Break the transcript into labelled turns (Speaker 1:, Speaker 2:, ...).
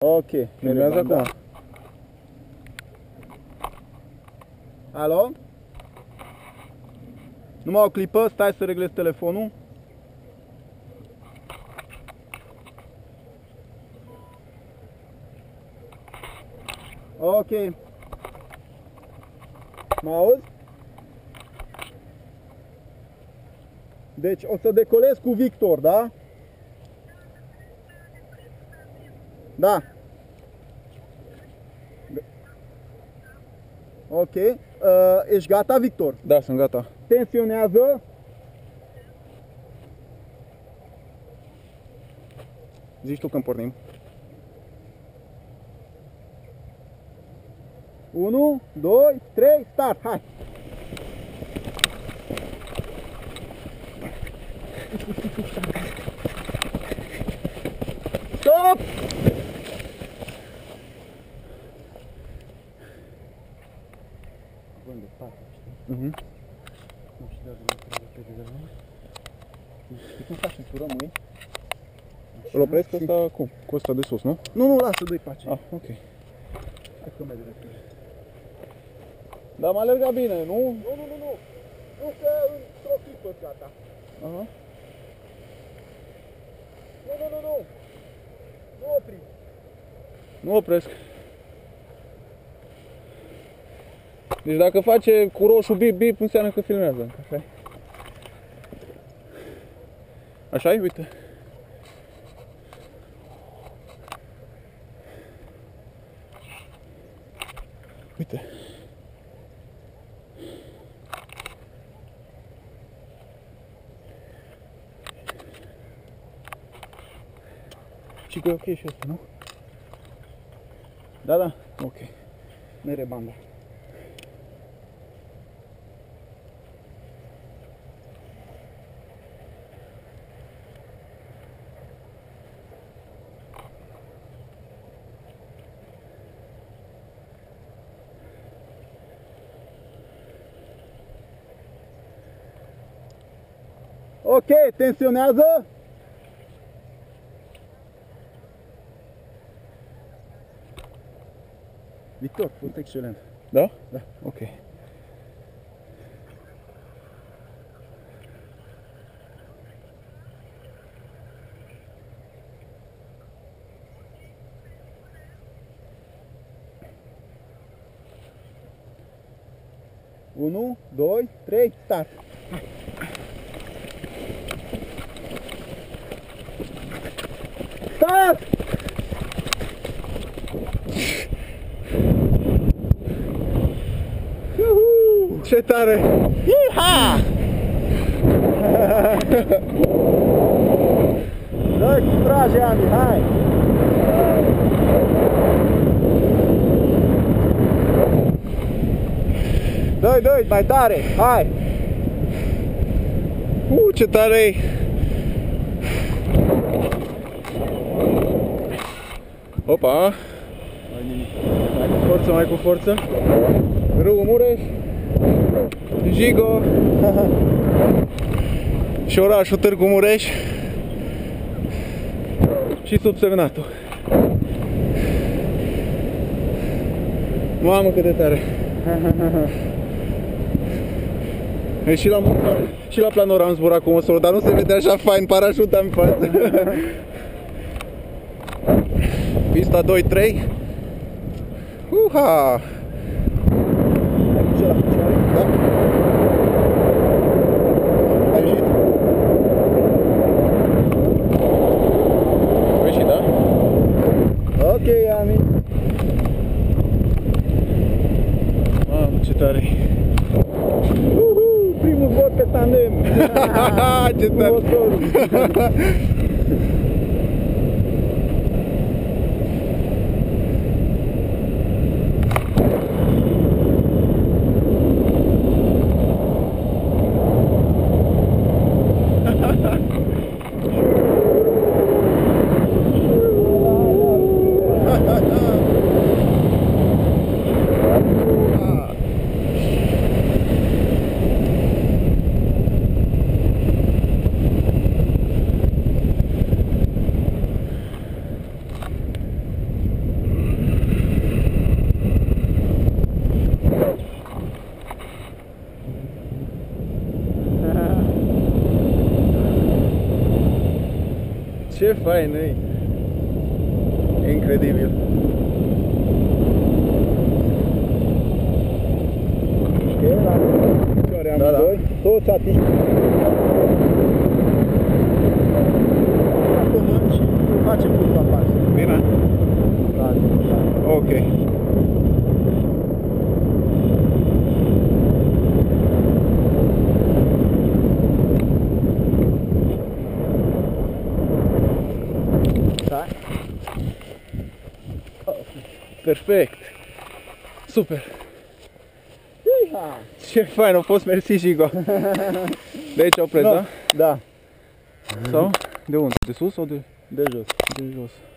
Speaker 1: Ok,
Speaker 2: Filmează acum.
Speaker 1: Alo? Numai o clipă, stai să reglez telefonul. Ok. Mă auzi? Deci o să decolez cu Victor, da? Da. Ok. Ești gata, Victor?
Speaker 2: Da, sunt gata.
Speaker 1: Tensionează.
Speaker 2: Zici tu când pornim.
Speaker 1: 1, 2, 3, start, hai! Stop! Bun, de spate, știi? Nu știu dacă nu trebuie de la noi. Știi cum facem să rămâi?
Speaker 2: Îl opresc ăsta cum? Cu ăsta de sus, nu?
Speaker 1: Nu, lasă, dă-i pace.
Speaker 2: Ah, ok.
Speaker 1: Hai că merge repede.
Speaker 2: Dar m-a alergat bine, nu?
Speaker 1: Nu. Încă într-o clipă gata.
Speaker 2: Aha.
Speaker 1: Nu. Nu opri.
Speaker 2: Nu opresc. Deci dacă face cu roșu bip bip, înseamnă că filmează. Așa-i? Așa-i? Uite. Uite. Și că e ok și asta, nu?
Speaker 1: Da.
Speaker 2: Ok.
Speaker 1: Mere banda. Ok, tensionează. Victor, fost excelent.
Speaker 2: Da?
Speaker 1: Da.
Speaker 2: Ok.
Speaker 1: Unu, doi, trei, start. Start!
Speaker 2: Ce tare!
Speaker 1: Iha! Dă cu trage, Andy, hai! Dă-i, mai tare, hai!
Speaker 2: Ce tare e! Opa! Mai cu forță! Râul Mureș, Jigo și orașul Târgu Mureș și subsemnatul. Mamă, cât de tare! E și la Planora am zburat cu măsură, dar nu se vede așa fain parașuta în față. Pista 2-3. Uha! Da. Ai ieșit? Ai ieșit, da?
Speaker 1: Ok, Ami.
Speaker 2: Mamă, ce tare!
Speaker 1: Primul vot pe tandem.
Speaker 2: Ce tare! Ce fain e! Incredibil!
Speaker 1: E la picioare
Speaker 2: Da,
Speaker 1: amândoi, toți atingi la pământ și facem curva pas.
Speaker 2: Bine?
Speaker 1: Da, da.
Speaker 2: Ok.
Speaker 1: Da?
Speaker 2: Perfect! Super!
Speaker 1: Iha!
Speaker 2: Ce fain a fost, mersi Jigo! De aici opresc, da?
Speaker 1: Da,
Speaker 2: Sau? De unde? De sus sau de
Speaker 1: de jos.
Speaker 2: jos?